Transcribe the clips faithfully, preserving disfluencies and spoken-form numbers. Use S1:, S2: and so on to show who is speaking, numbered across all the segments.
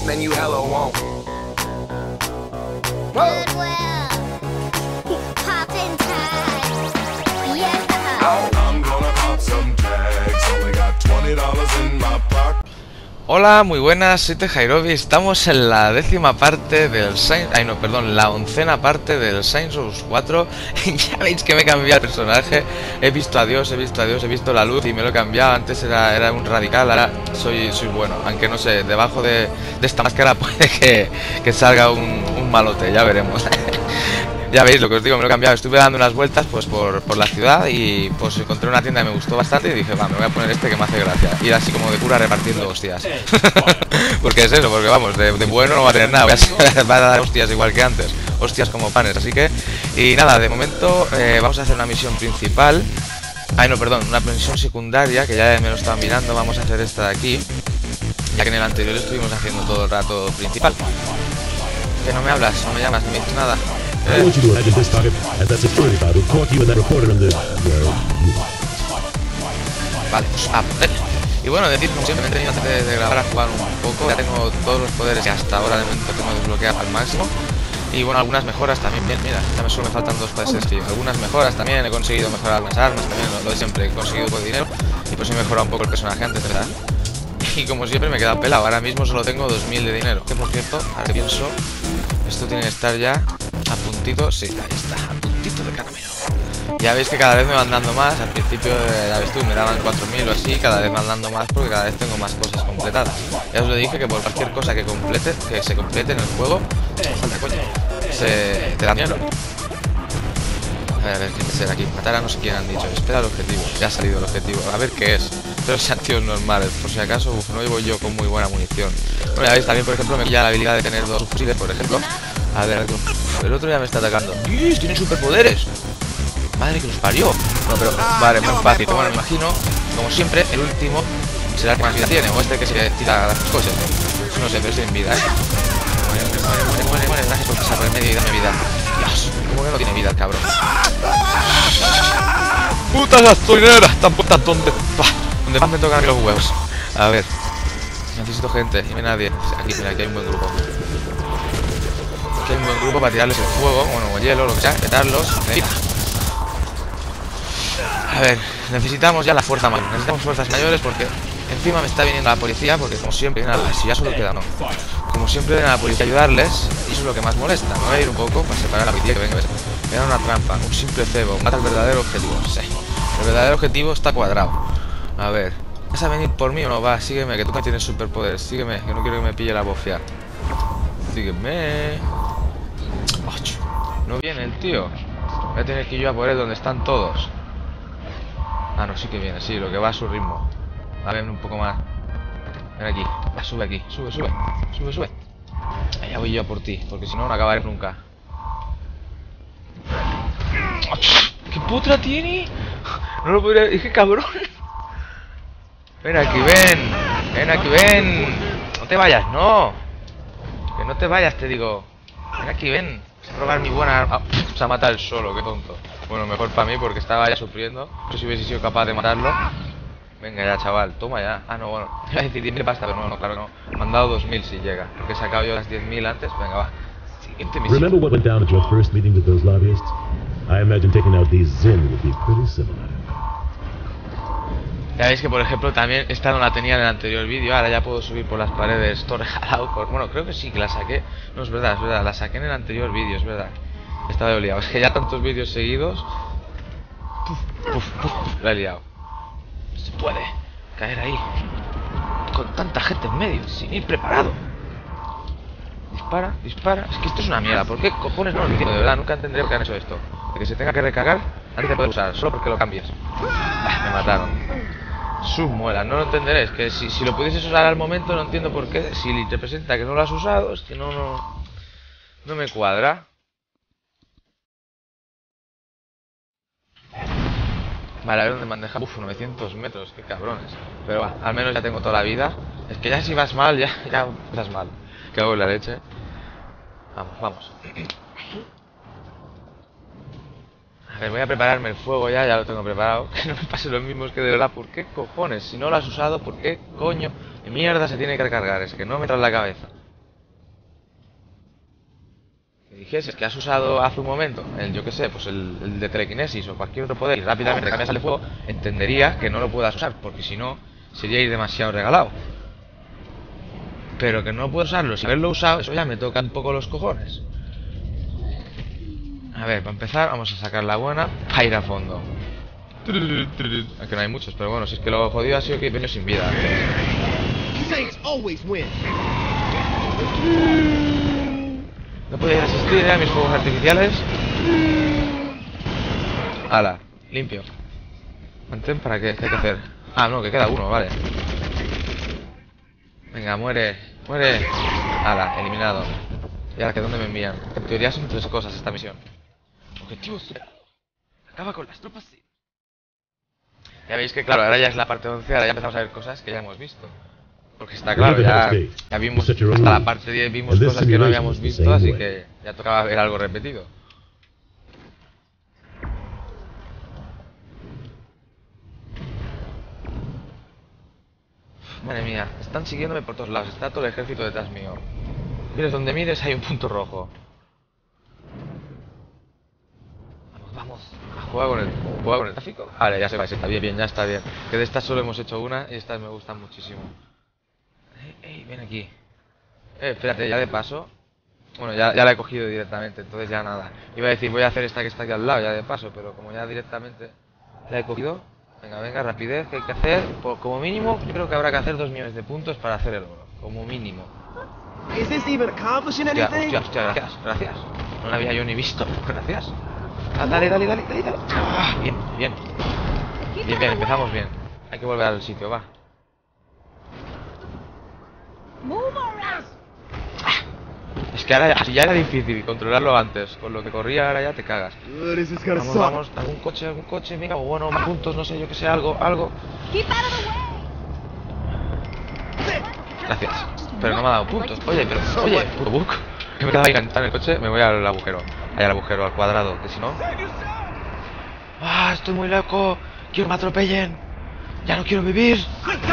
S1: then you hella won't.
S2: Goodwill. Poppin' tags. Yeah.
S1: I'm gonna pop some tags. Only got twenty dollars in my pocket.
S3: Hola, muy buenas, soy Tejairobi. Estamos en la décima parte del Saints... Ay, no, perdón, la oncena parte del Saints Row cuatro. Ya veis que me he cambiado el personaje. He visto a Dios, he visto a Dios, he visto la luz y me lo he cambiado. Antes era, era un radical, ahora soy, soy bueno. Aunque no sé, debajo de, de esta máscara puede que, que salga un, un malote, ya veremos. Ya veis lo que os digo, me lo he cambiado. Estuve dando unas vueltas pues por, por la ciudad y pues encontré una tienda que me gustó bastante y dije, va, me voy a poner este que me hace gracia. Ir así como de cura repartiendo hostias. Porque es eso, porque vamos, de, de bueno no va a tener nada. Va a dar hostias igual que antes. Hostias como panes, así que... Y nada, de momento eh, vamos a hacer una misión principal. Ay, no, perdón, una misión secundaria, que ya me lo estaba mirando. Vamos a hacer esta de aquí. Ya que en el anterior estuvimos haciendo todo el rato principal. Que no me hablas, no me llamas, no me dices nada.
S4: I want you to imagine this target as that security guard who caught you and that reporter in the... Well,
S3: Vale, pues a poder. Y bueno, decir, como siempre me he tenido antes de, de grabar a jugar un poco. Ya tengo todos los poderes que hasta ahora de momento tengo desbloqueado al máximo. Y bueno, algunas mejoras también. Bien, mira, ya me solo me faltan dos para ese Steve. Algunas mejoras también, he conseguido mejorar algunas armas también, lo, lo de siempre, he conseguido con dinero. Y pues he mejorado un poco el personaje antes, ¿verdad? Y como siempre me he quedado pelado, ahora mismo solo tengo dos mil de dinero. Que por cierto, ahora que pienso, esto tiene que estar ya a puntito, sí, ahí está, a puntito de caramelo. Ya veis que cada vez me van dando más, al principio, ya ves tú, me daban cuatro mil o así, cada vez van dando más porque cada vez tengo más cosas completadas. Ya os lo dije que por cualquier cosa que complete, que se complete en el juego, falta coño, se te da dinero. A ver, a ver, ¿qué será aquí? Matar a no sé quién han dicho, espera el objetivo, ya ha salido el objetivo, a ver qué es. Pero sean tíos normales, por si acaso, uf, no llevo yo con muy buena munición. Bueno, ya veis, también por ejemplo me pilla la habilidad de tener dos fusiles, por ejemplo. A ver, el otro ya me está atacando. ¡Dios! ¡Tiene superpoderes! Madre que los parió. No, pero vale, muy fácil. Bueno, me imagino, como siempre, el último será el que más vida tiene. O este que se tira las cosas. No sé, pero es sin vida, ¿eh? Muere, muere, muere, muere, muere. Gracias por pasar por el medio y darme vida. Dios, ¿cómo que no tiene vida el cabrón? ¡Putas gasolineras! Están putas donde... Donde más me tocan los huevos. A ver. Necesito gente. Dime nadie. Aquí, mira, aquí hay un buen grupo. Aquí hay un buen grupo para tirarles el fuego, bueno, o el hielo, lo que sea, petarlos. A ver, necesitamos ya la fuerza mayor. Necesitamos fuerzas mayores porque encima me está viniendo la policía, porque como siempre viene a la... Si ya solo queda, no. Como siempre viene a la policía a ayudarles, y eso es lo que más molesta. Me voy a ir un poco para separar a la policía que venga. Me da una trampa, un simple cebo, mata el verdadero objetivo. Sí. El verdadero objetivo está cuadrado. A ver, ¿vas a venir por mí o no? Va, sígueme, que tú no tienes superpoderes. Sígueme, que no quiero que me pille la bofia. Sígueme. No viene el tío. Voy a tener que ir yo a por él donde están todos. Ah, no, sí que viene, sí, lo que va a su ritmo. A ver, un poco más. Ven aquí, va, sube aquí, sube, sube. Sube, sube. Ya voy yo a por ti, porque si no, no acabaré nunca. ¿Qué putra tiene? No lo podría... Dije, cabrón. Ven aquí, ven. Ven aquí, ven. No te vayas, no. Que no te vayas, te digo. Ven aquí, ven. A robar mi buena arma. Oh, se ha matado él solo, qué tonto. Bueno, mejor para mí porque estaba ya sufriendo. Yo si hubiese sido capaz de matarlo. Venga ya, chaval, toma ya. Ah, no, bueno. Iba a decir diez mil pasta, pero no, no, claro no. Me han dado dos mil si llega. Porque he sacado yo las diez mil antes. Venga, va. Siguiente misión.
S4: remember what went down at your first meeting with those lobbyists? I imagine taking out these Zin would be pretty similar.
S3: Ya veis que por ejemplo también esta no la tenía en el anterior vídeo. Ahora ya puedo subir por las paredes todo rejalado. Bueno, creo que sí que la saqué. No, es verdad, es verdad, la saqué en el anterior vídeo, es verdad. Estaba de liado, es que ya tantos vídeos seguidos. Puf, puf, puf, la he liado. No se puede caer ahí con tanta gente en medio, sin ir preparado. Dispara, dispara. Es que esto es una mierda. ¿Por qué cojones no lo entiendo? De verdad, nunca entenderé por qué han hecho esto. De que se tenga que recargar antes de poder usar, solo porque lo cambias. Ah, me mataron. Sus muelas, no lo entenderé. Es que si, si lo pudieses usar al momento, no entiendo por qué. Si te presenta que no lo has usado, es que no, no, no me cuadra. Vale, a ver dónde me han dejado. Uf, novecientos metros, qué cabrones. Pero va, al menos ya tengo toda la vida. Es que ya si vas mal, ya, ya vas mal. Que hago en la leche. Vamos, vamos. A ver, voy a prepararme el fuego ya, ya lo tengo preparado. Que no me pase lo mismo, es que de verdad, ¿por qué cojones? Si no lo has usado, ¿por qué coño de mierda se tiene que recargar? Es que no me trae la cabeza. me dijeses que has usado hace un momento el, yo que sé, pues el, el de telequinesis o cualquier otro poder y rápidamente cambias al de fuego, entendería que no lo puedas usar, porque si no, sería ir demasiado regalado. Pero que no puedo usarlo sin haberlo usado, eso ya me toca un poco los cojones. A ver, para empezar, vamos a sacar la buena. A ir a fondo. Aunque no hay muchos, pero bueno, si es que lo jodido ha sido que he venido sin vida. No podía resistir a mis fuegos artificiales. Ala, limpio. Mantén para qué, ¿qué hay que hacer? Ah, no, que queda uno, vale. Venga, muere, muere. Ala, eliminado. ¿Y ahora que dónde me envían? En teoría son tres cosas esta misión. Objetivo superado. Acaba con las tropas. Ya veis que claro, ahora ya es la parte once, ahora ya empezamos a ver cosas que ya hemos visto. Porque está claro, ya, ya vimos, hasta la parte diez vimos cosas que no habíamos visto, así que ya tocaba ver algo repetido. Madre mía, están siguiéndome por todos lados, está todo el ejército detrás mío. Mires donde mires hay un punto rojo. Vamos, vamos. Juega con el, juega con el tráfico. Vale, ya se va, está bien, bien, ya está bien. Que de estas solo hemos hecho una y estas me gustan muchísimo. Ey, ey, ven aquí. Eh, espérate, ya de paso. Bueno, ya, ya la he cogido directamente, entonces ya nada. Iba a decir, voy a hacer esta que está aquí al lado, ya de paso, pero como ya directamente la he cogido. Venga, venga, rapidez, que hay que hacer. Por, como mínimo, yo creo que habrá que hacer dos millones de puntos para hacer el oro. Como mínimo. Hostia, hostia, hostia, gracias, gracias. No la había yo ni visto, gracias. Ah, dale, dale, dale, dale, dale. Ah, bien, bien. Bien, bien, empezamos bien. Hay que volver al sitio, va. Es que ahora ya, ya era difícil controlarlo antes. Con lo que corría ahora ya te cagas. Vamos, vamos, algún coche, algún coche, mira, o bueno, más puntos, no sé, yo que sé, algo, algo. Gracias. Pero no me ha dado puntos. Oye, pero, oye, puto bug. Que me quedaba ahí enganchado en el coche, me voy al agujero. Allá al agujero, al cuadrado, que si no... ¡Ah, estoy muy loco! ¡Quiero que me atropellen! ¡Ya no quiero vivir!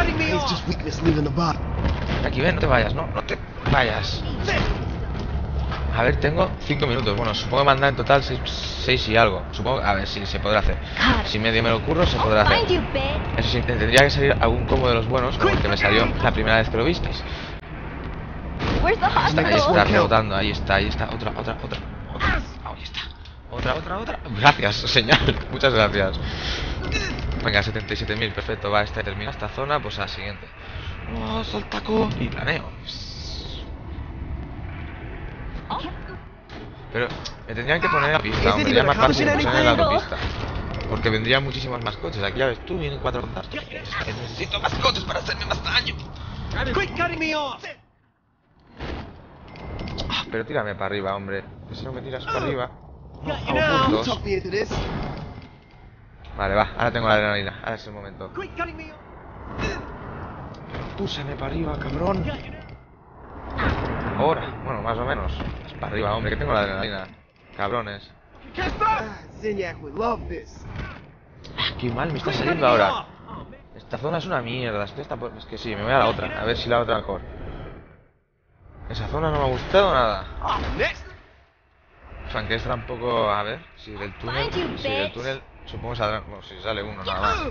S3: Aquí ven, no te vayas, ¿no? No te vayas. A ver, tengo cinco minutos. Bueno, supongo que me han dado en total seis y algo. Supongo, a ver si se podrá hacer. Si medio me lo ocurro, se podrá hacer. Eso sí, tendría que salir algún combo de los buenos, como el que me salió la primera vez que lo visteis. Está, ahí está, rebotando, ahí está, ahí está. Otra, otra, otra. Otra, ahí está. Otra, otra, otra. Gracias, señal. Muchas gracias. Venga, setenta y siete mil, perfecto. Va, esta termina esta zona, pues a la siguiente. Oh, saltaco. Y planeo. Pero me tendrían que poner en la pista, hombre, sería más fácil poner en la autopista. Porque vendrían muchísimos más coches. Aquí ya ves tú, vienen cuatro fantásticos. Necesito más coches para hacerme más daño. Ah, pero tírame para arriba, hombre. Que si no me tiras para arriba, no hago puntos. Vale, va, ahora tengo la adrenalina. Ahora es el momento. Púsame para arriba, cabrón. Ahora, bueno, más o menos. Es para arriba, hombre, que tengo la adrenalina. Cabrones. Ah, qué mal me está saliendo ahora. Esta zona es una mierda. Es que, esta... es que sí, me voy a la otra. A ver si la otra mejor. Esa zona no me ha gustado nada. Aunque esta tampoco... A ver, si del túnel... Si del túnel... Supongo que saldrá... Bueno, si sale uno nada más.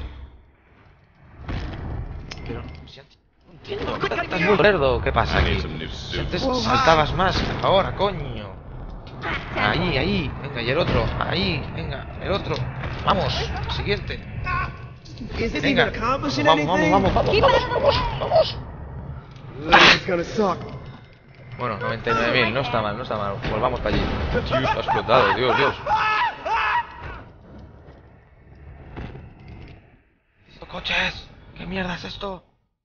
S3: Pero... Si antes... No entiendo. ¿Estás muy lerdo? ¿Qué pasa aquí? Si antes saltabas más. Ahora, coño. Ahí, ahí. Venga, y el otro. Ahí, venga, el otro. Vamos, siguiente. Venga. Vamos, vamos, vamos, vamos, vamos, vamos, vamos. Bueno, noventa y nueve mil, no está mal, no está mal. Volvamos para allí. Tío, está explotado, Dios, Dios. ¡Coches! ¿Qué mierda es esto?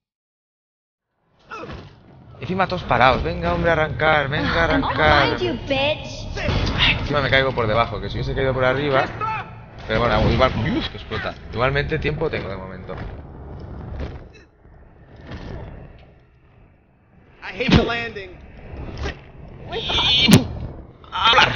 S3: Encima todos parados. Venga, hombre, a arrancar, venga, a arrancar. Ay, encima me caigo por debajo, que si hubiese caído por arriba. Pero bueno, igual... ¡Uf! Que explota. Igualmente tiempo tengo de momento. I hate the landing. ¡Hablar!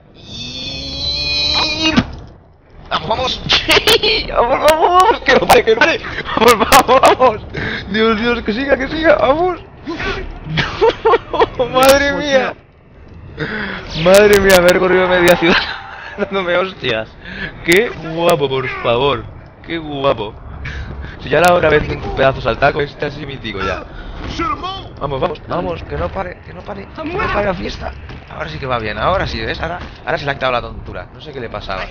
S3: ¡Vamos, vamos! ¡Vamos, vamos! ¡Que no pare, que no pare! ¡Vamos, vamos, vamos! ¡Dios, Dios, que siga, que siga! ¡Vamos! ¡No! ¡Madre mía! Madre mía, me he recorrido media ciudad dándome hostias. Qué guapo, por favor. Qué guapo. Si ya la hora vez un pedazo al taco, este así mítico ya. Vamos, vamos, vamos, que no pare, que no pare, que no pare la fiesta. Ahora sí que va bien, ahora sí, ¿ves? Ahora, ahora se le ha quitado la tontura. No sé qué le pasaba.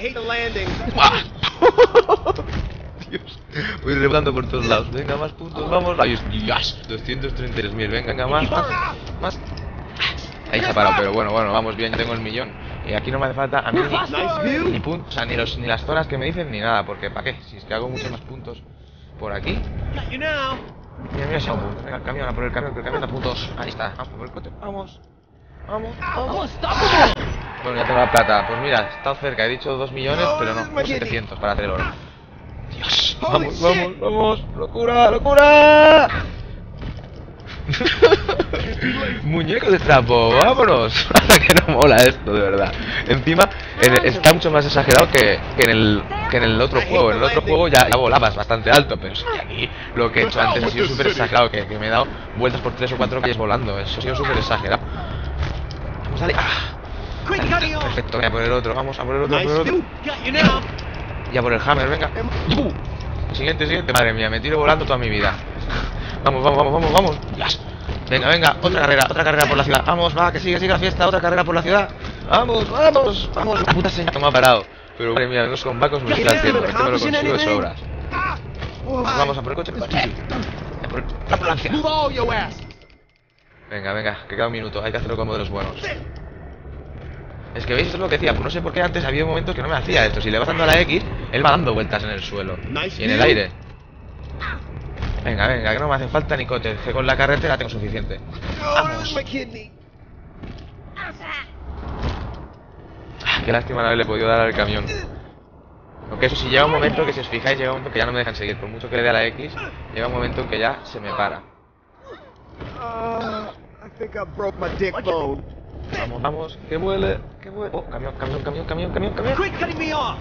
S3: Dios, voy rebotando por todos lados. Venga, más puntos, vamos. Ay, Dios, doscientos treinta y tres mil. Venga, venga, más, más, más. Ahí se ha parado, pero bueno, bueno, vamos bien, ya tengo el millón. Y aquí no me hace falta a mí ni, ni puntos, o sea, ni, los, ni las zonas que me dicen ni nada, porque ¿para qué? Si es que hago muchos más puntos por aquí. Mira, mira si hago un punto. Venga, el camión, a por el camión, que el camión da puntos. Ahí está, vamos por el coche, vamos. Vamos, vamos. Bueno, ya tengo la plata. Pues mira, he estado cerca, he dicho dos millones, pero no, no setecientos para hacer el oro. Dios, vamos, vamos, vamos. Locura, locura. Muñeco de trapo, vámonos. Que no mola esto, de verdad. Encima, en, está mucho más exagerado que, que, en el, que en el otro juego. En el otro juego ya, ya volabas bastante alto, pero sí que aquí lo que he hecho antes ha sido súper exagerado. Que, que me he dado vueltas por tres o cuatro calles volando. Eso ha sido súper exagerado. Vamos, dale. Ah, dale. Perfecto, venga, por el otro. Vamos a por el otro, por el otro. Ya por el hammer, venga. Siguiente, siguiente. Madre mía, me tiro volando toda mi vida. Vamos, vamos, vamos, vamos, vamos. Yes. Venga, venga, otra carrera, otra carrera por la ciudad. Vamos, va, que sigue, sigue la fiesta, otra carrera por la ciudad. Vamos, vamos, vamos. La puta señal que me ha parado. Pero madre mía, los combacos me estoy haciendo. Es que me lo consigo de sobras. Vamos, vamos a por el coche. A por la ambulancia. Venga, venga, que queda un minuto. Hay que hacerlo como de los buenos. Es que veis, esto es lo que decía. Pues no sé por qué antes había momentos que no me hacía esto. Si le vas dando a la X, él va dando vueltas en el suelo y en el aire. Venga, venga, que no me hace falta ni coches, que con la carretera tengo suficiente. Vamos. Ah, qué lástima no haberle podido dar al camión. Aunque eso sí, llega un momento que si os fijáis, llega un momento que ya no me dejan seguir. Por mucho que le dé a la X, llega un momento en que ya se me para. Vamos, vamos, que vuele, que vuele. Oh, camión, camión, camión, camión, camión, camión.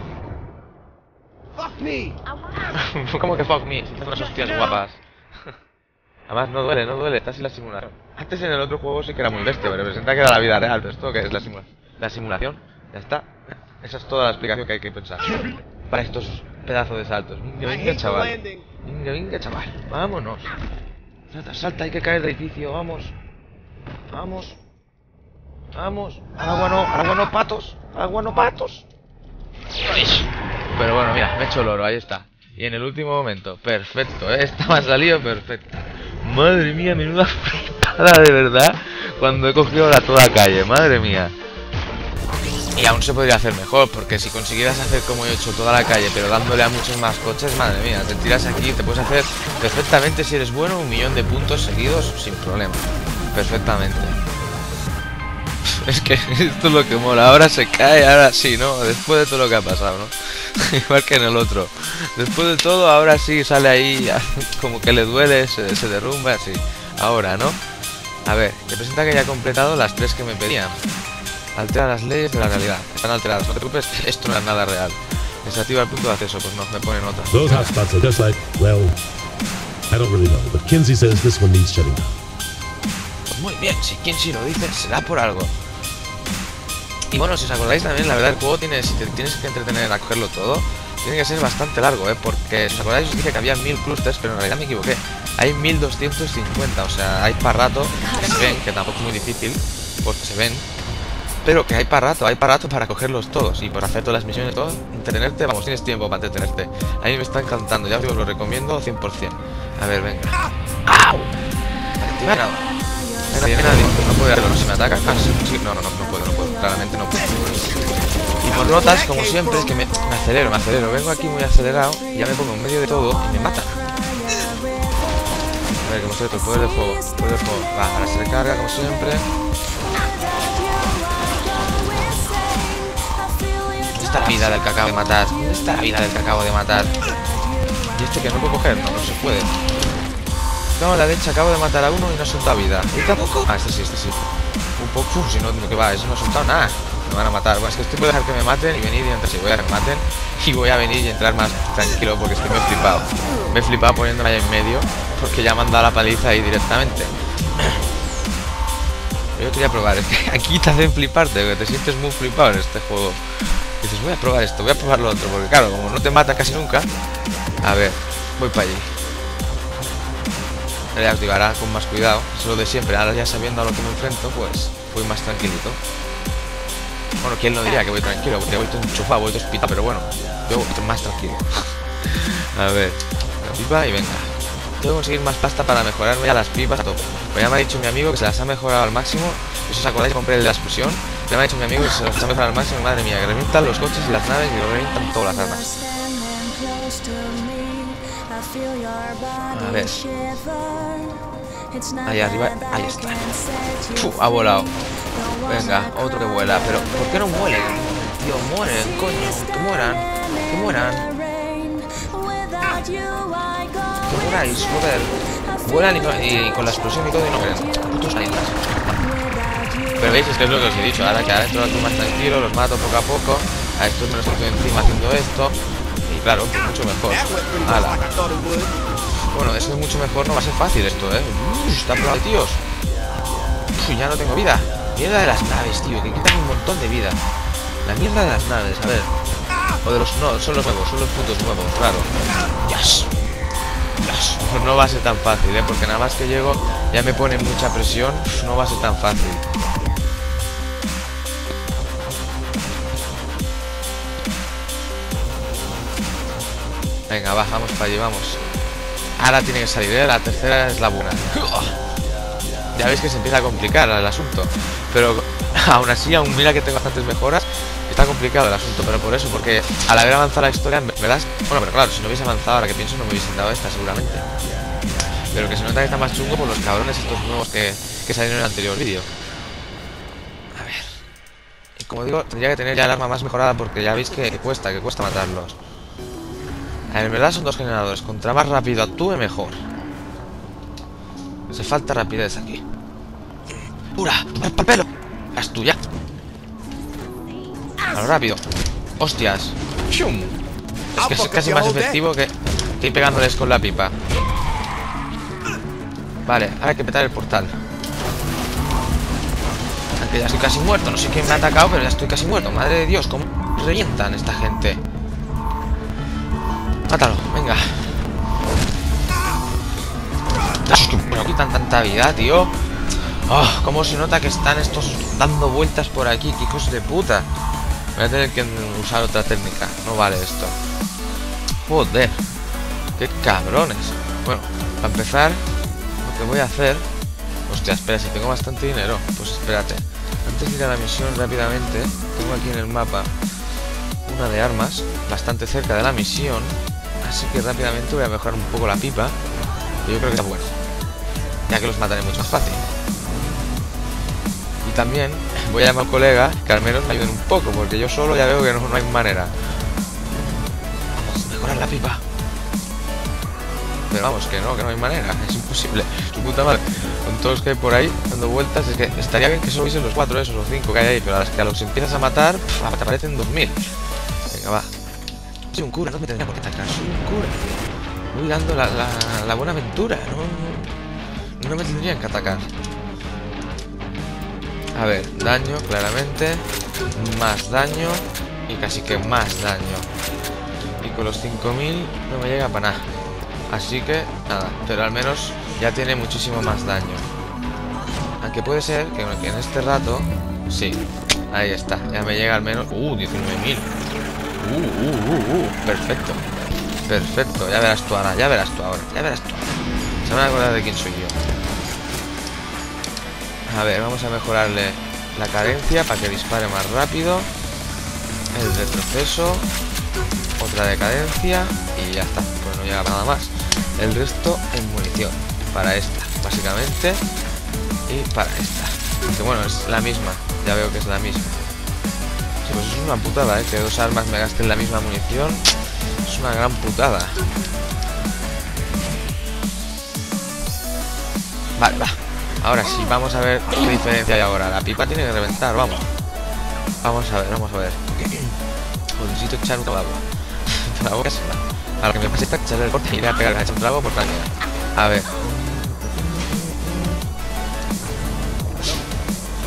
S3: ¿Cómo que fuck me? Si estás unas hostias guapas. Además no duele, no duele, está sin la simulación. Antes en el otro juego sí que era muy bestia, pero presenta que era la vida real. Pero esto que es la simulación. La simulación, ya está. Esa es toda la explicación que hay que pensar para estos pedazos de saltos. Venga, venga, chaval. Venga, venga, chaval. Vámonos. Salta, salta, hay que caer del edificio, vamos. Vamos. Vamos. Al agua no, al agua no, patos. Al agua no, patos. Pero bueno, mira, me he hecho el oro, ahí está. Y en el último momento, perfecto, ¿eh? Esta me ha salido perfecto. Madre mía, menuda flipada de verdad. Cuando he cogido la toda calle, madre mía. Y aún se podría hacer mejor, porque si consiguieras hacer como he hecho toda la calle, pero dándole a muchos más coches, madre mía, te tiras aquí y te puedes hacer perfectamente, si eres bueno, un millón de puntos seguidos sin problema. Perfectamente. Es que esto es lo que mola, ahora se cae, ahora sí, ¿no? Después de todo lo que ha pasado, ¿no? Igual que en el otro. Después de todo, ahora sí sale ahí, como que le duele, se, se derrumba, así. Ahora, ¿no? A ver, te presenta que ya he completado las tres que me pedían. Altera las leyes de la realidad. Están alteradas, no te preocupes, esto no es nada real. Desactiva el punto de acceso, pues no, me ponen otra.
S4: Those hotspots are just like, well, I don't really know, but Kinsey says this one needs shutting down.
S3: Pues muy bien, si Kinsey lo dice, será por algo. Y bueno, si os acordáis también, la verdad el juego tiene, si te tienes que entretener a cogerlo todo, tiene que ser bastante largo, ¿eh? Porque si os acordáis os dije que había mil clusters, pero en realidad me equivoqué. Hay mil doscientos cincuenta, o sea, hay para rato, que se ven, que tampoco es muy difícil, porque se ven. Pero que hay para rato, hay para rato para cogerlos todos y por hacer todas las misiones y todo, entretenerte, vamos, tienes tiempo para entretenerte. A mí me está encantando, ya os lo recomiendo cien por cien. A ver, venga. ¡Au! Activar ahora. Venga, viene nadie, no puedo hacerlo, si me ataca. Ah, sí, sí, no, no, no, no puedo, no puedo, claramente no puedo. Y por notas, como siempre, es que me, me acelero, me acelero. Vengo aquí muy acelerado y ya me pongo en medio de todo y me matan. A ver, como estoy, el poder del fuego, el poder del fuego. Va, ahora se recarga, como siempre. ¿Dónde está la vida del que acabo de matar? ¿Dónde está la vida del que acabo de matar? ¿Y este que no puedo coger? No, no se puede. No, la leche, acabo de matar a uno y no ha soltado vida. ¿Y tampoco? Ah, este sí, este sí. Un poco, uf, si no, que va, eso no ha soltado nada. Me van a matar. Bueno, es que estoy por dejar que me maten y venir y entrar. Si voy a que me maten y voy a venir y entrar más tranquilo porque es que me he flipado. Me he flipado poniéndome ahí en medio porque ya me han dado la paliza ahí directamente. Yo quería probar, es que aquí te hacen fliparte, que te sientes muy flipado en este juego. Y dices, voy a probar esto, voy a probar lo otro, porque claro, como no te mata casi nunca. A ver, voy para allí. Ahora ya os digo, ahora con más cuidado, es lo de siempre. Ahora ya sabiendo a lo que me enfrento, pues voy más tranquilito. Bueno, ¿quién lo diría que voy tranquilo? Porque voy todo enchufado, voy todo espita, pero bueno, yo voy más tranquilo. A ver, la pipa y venga. Tengo que conseguir más pasta para mejorarme ya las pipas a tope. Pues ya me ha dicho mi amigo que se las ha mejorado al máximo. Si os acordáis, compré el de la explosión. Ya me ha dicho mi amigo que se las ha mejorado al máximo. Madre mía, que revientan los coches y las naves y lo revientan todas las armas. A ver. Ahí arriba, ahí está. Uf, ha volado. Venga, otro que vuela. Pero, ¿por qué no mueren? Tío, mueren, coño. Que mueran. Que mueran. Que mueráis, joder. Vuelan y, no, y con la explosión y todo y no mueren. Putos islas. Pero veis, es que es lo que os he dicho. Ahora que adentro estoy más tranquilo, los mato poco a poco. A estos me los estoy encima haciendo esto. Y claro, pues mucho mejor. Ala. Bueno, eso es mucho mejor, no va a ser fácil esto, ¿eh? Uf, está plano, tíos. Uf, ya no tengo vida. Mierda de las naves, tío, que quitan un montón de vida. La mierda de las naves, a ver. O de los... no, son los nuevos, son los putos nuevos, claro. Yes. Yes. Pues no va a ser tan fácil, ¿eh? Porque nada más que llego ya me pone mucha presión. Uf, no va a ser tan fácil. Venga, va, vamos para allí, vamos. Ahora tiene que salir, ¿eh? La tercera es la buena. Ya veis que se empieza a complicar el asunto. Pero aún así, aún mira que tengo bastantes mejoras. Está complicado el asunto, pero por eso, porque al haber avanzado la historia, ¿verdad? Bueno, pero claro, si no hubiese avanzado, ahora que pienso, no me hubiesen dado esta seguramente. Pero que se nota que está más chungo por los cabrones estos nuevos que, que salieron en el anterior vídeo. A ver. Y como digo, tendría que tener ya el arma más mejorada porque ya veis que, que cuesta, que cuesta matarlos. A ver, en verdad son dos generadores. Contra más rápido actúe, mejor. Hace falta rapidez aquí. ¡Pura! ¡Tomar pa'l pelo! ¡Haz tuya! A lo rápido. ¡Hostias! ¡Shum! Es que es casi más efectivo que, que ir pegándoles con la pipa. Vale, ahora hay que petar el portal. Aunque ya estoy casi muerto. No sé quién me ha atacado, pero ya estoy casi muerto. Madre de Dios, cómo revientan esta gente. Mátalo, venga. Bueno, quitan tanta vida, tío. Oh, cómo se nota que están estos dando vueltas por aquí. Que hijos de puta. Voy a tener que usar otra técnica. No vale esto. Joder. Qué cabrones. Bueno, para empezar, lo que voy a hacer... Hostia, espera, si tengo bastante dinero. Pues espérate. Antes de ir a la misión rápidamente, tengo aquí en el mapa una de armas bastante cerca de la misión. Así que rápidamente voy a mejorar un poco la pipa. Que yo creo que está bueno, ya que los mataré mucho más fácil. Y también voy a llamar a un colega que al menos me ayuden un poco, porque yo solo ya veo que no, no hay manera. Vamos a mejorar la pipa. Pero vamos, que no, que no hay manera. Es imposible. Su puta madre. Con todos los que hay por ahí dando vueltas. Es que estaría bien que solo hubiesen los cuatro esos, los cinco que hay ahí. Pero a las que a los empiezas a matar, pff, te aparecen dos mil. Venga, va. Soy un cura, no me tendría por qué atacar. Soy un cura. Voy dando la, la, la buena aventura. No, no me tendrían que atacar. A ver, daño, claramente. Más daño. Y casi que más daño. Y con los cinco mil no me llega para nada. Así que, nada. Pero al menos ya tiene muchísimo más daño. Aunque puede ser que, que en este rato... Sí, ahí está. Ya me llega al menos... Uh, diecinueve mil. Uh, uh, uh, uh, perfecto. Perfecto, ya verás tú ahora, ya verás tú ahora, ya verás tú ahora. Se van a acordar de quién soy yo. A ver, vamos a mejorarle la cadencia para que dispare más rápido. El retroceso. Otra de cadencia. Y ya está, pues no llega nada más. El resto en munición. Para esta, básicamente. Y para esta. Que bueno, es la misma, ya veo que es la misma. Pues es una putada, ¿eh? Que dos armas me gasten la misma munición. Es una gran putada. Vale, va. Ahora sí, vamos a ver qué diferencia hay ahora. La pipa tiene que reventar, vamos. Vamos a ver, vamos a ver. Pues necesito echar un trago. La boca se va. A lo que me pasa es echarle el corte y iré a pegar a echar un trago por tranquilidad. A ver.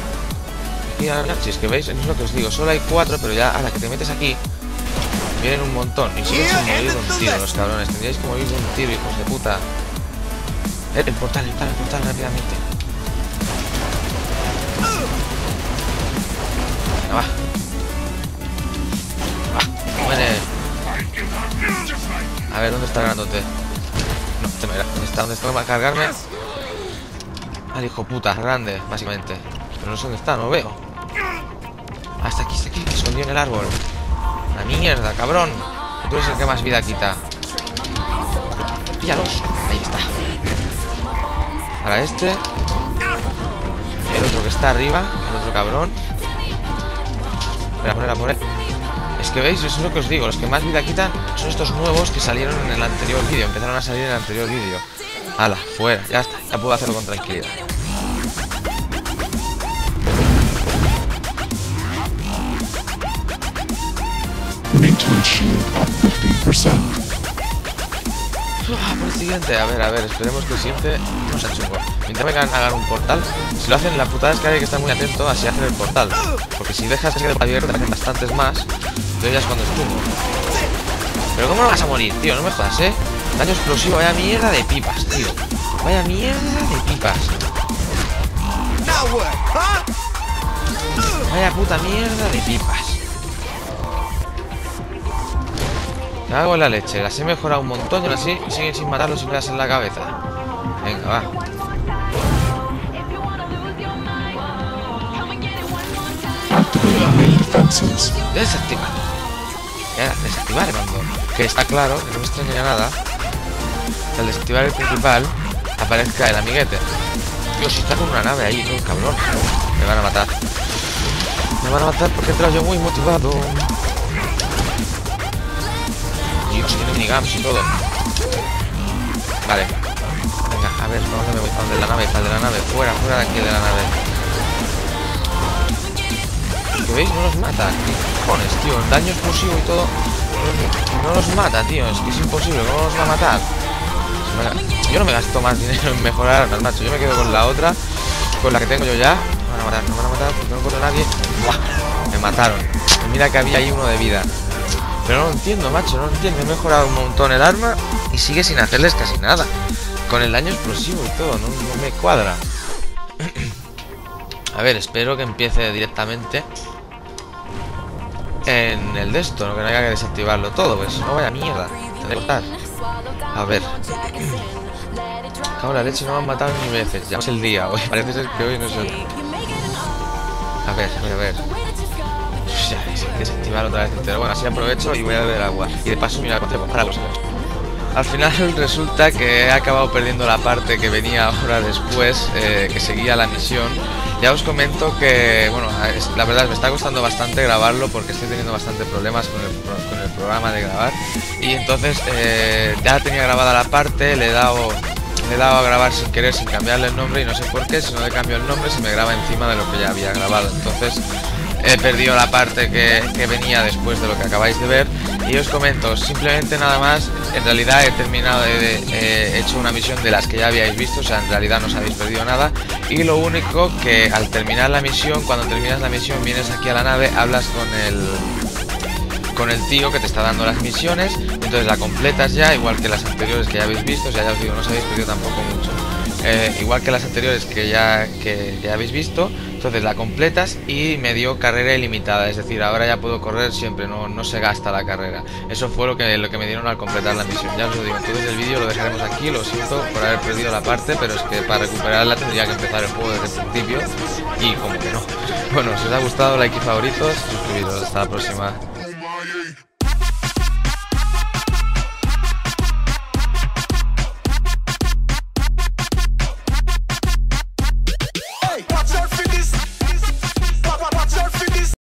S3: aquí a la... Si es que veis, es lo que os digo, solo hay cuatro, pero ya a la que te metes aquí vienen un montón y siguen sin morir de un tiro los cabrones. Tendríais que morir de un tiro, hijos de puta. El, el portal, el portal, el portal rápidamente. Venga, va. Va, muere. A ver, ¿dónde está el grandote? No, te me ¿Dónde está? ¿Dónde está? ¿Va a cargarme? Al hijo puta, grande, básicamente. Pero no sé dónde está, no veo. Ah, está aquí, está aquí, que escondió en el árbol. La mierda, cabrón. Tú eres el que más vida quita. Píllalos. Ahí está. Ahora este. El otro que está arriba. El otro cabrón. Espera, poner a por él. Es que veis, eso es lo que os digo. Los que más vida quitan son estos nuevos que salieron en el anterior vídeo. Empezaron a salir en el anterior vídeo. Hala, fuera, ya está. Ya puedo hacerlo con tranquilidad. Ah, por el siguiente, a ver, a ver, esperemos que el siguiente no sea chungo. Mientras me hagan un portal, si lo hacen, la putada es que hay que estar muy atento así a hacer el portal. Porque si dejas que quede abierto, te hacen bastantes más. Entonces ya es cuando es chungo. Pero ¿cómo no vas a morir, tío? No me jodas, ¿eh? Daño explosivo, vaya mierda de pipas, tío. Vaya mierda de pipas. Vaya puta mierda de pipas. Me hago en la leche, las he mejorado un montón y aún así siguen sin matarlos sin pegas en la cabeza. Venga, va. Desactivar. Ya, desactivar el mando. Que está claro, que no me extraña nada. Que al desactivar el principal aparezca el amiguete. Dios, si está con una nave ahí, no, cabrón. Me van a matar. Me van a matar porque he entrado yo muy motivado. Dios, tiene minigams y todo. Vale. Venga, a ver, ¿para dónde me voy? ¿Para dónde la nave? ¿Para de la nave? Fuera, fuera de aquí de la nave. ¿Lo veis? No los mata. ¿Qué cojones, tío? El daño explosivo y todo. No los mata, tío. Es que es imposible. ¿Cómo los va a matar? Yo no me gasto más dinero en mejorar armas, macho. Yo me quedo con la otra. Con la que tengo yo ya. Me van a matar, me van a matar porque no corre nadie. ¡Buah! Me mataron. Mira que había ahí uno de vida. Pero no lo entiendo, macho, no lo entiendo. He mejorado un montón el arma y sigue sin hacerles casi nada. Con el daño explosivo y todo, no, no me cuadra. A ver, espero que empiece directamente en el de esto, no que no haya que desactivarlo todo, pues no vaya mierda. Tendré que cortar. A ver. Cago en la leche, no me han matado ni veces. Ya es el día, hoy parece ser que hoy no es el... A ver, a ver, a ver. Ya, desactivar otra vez entero. Bueno, así aprovecho y voy a beber agua. Y de paso, mira, concepo para vosotros. Al final resulta que he acabado perdiendo la parte que venía ahora después, eh, que seguía la misión. Ya os comento que, bueno, es, la verdad me está costando bastante grabarlo porque estoy teniendo bastante problemas con el, con el programa de grabar. Y entonces eh, ya tenía grabada la parte, le he dado... Le he dado a grabar sin querer, sin cambiarle el nombre y no sé por qué, si no le cambio el nombre se me graba encima de lo que ya había grabado. Entonces he perdido la parte que, que venía después de lo que acabáis de ver. Y os comento, simplemente nada más, en realidad he terminado, he, he hecho una misión de las que ya habíais visto, o sea, en realidad no os habéis perdido nada. Y lo único que al terminar la misión, cuando terminas la misión, vienes aquí a la nave, hablas con el... con el tío que te está dando las misiones, entonces la completas ya, igual que las anteriores que ya habéis visto, o sea, ya os digo, no os habéis perdido tampoco mucho, eh, igual que las anteriores que ya, que ya habéis visto, entonces la completas y me dio carrera ilimitada, es decir, ahora ya puedo correr siempre, no, no se gasta la carrera. Eso fue lo que, lo que me dieron al completar la misión, ya os lo digo. Entonces el vídeo lo dejaremos aquí, lo siento por haber perdido la parte, pero es que para recuperarla tendría que empezar el juego desde el principio y como que no. Bueno, si os ha gustado, like y favoritos, suscribiros, hasta la próxima.